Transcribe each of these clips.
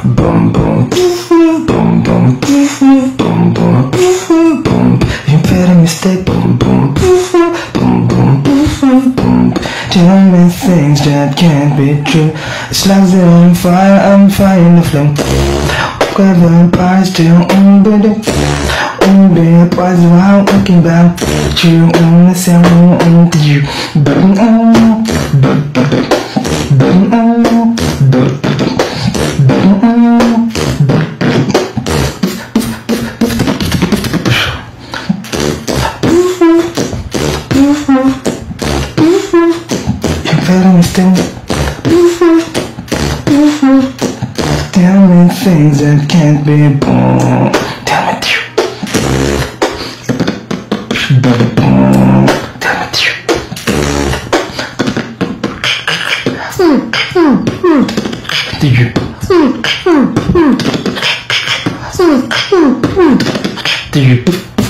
Boom boom, boom boom, boom boom, boom. You better mistake. Boom boom, boom boom, boom. Tell me things that can't be true. It's like they're on fire, I'm fighting the flame. Got vampires still on bed. BEATBOX while walking back. You on the sound on to you. Boom on, boom boom, boom on, boom boom, boom. You better understand. Tell me things that can't be born. Tell me you. Boom. Tell me you. Did you? Did you?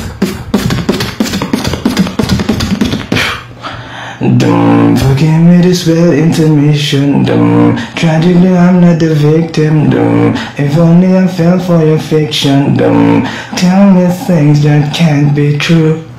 Don't forgive me this bad intermission. Don't tragically I'm not the victim. Don't if only I fell for your fiction. Don't tell me things that can't be true.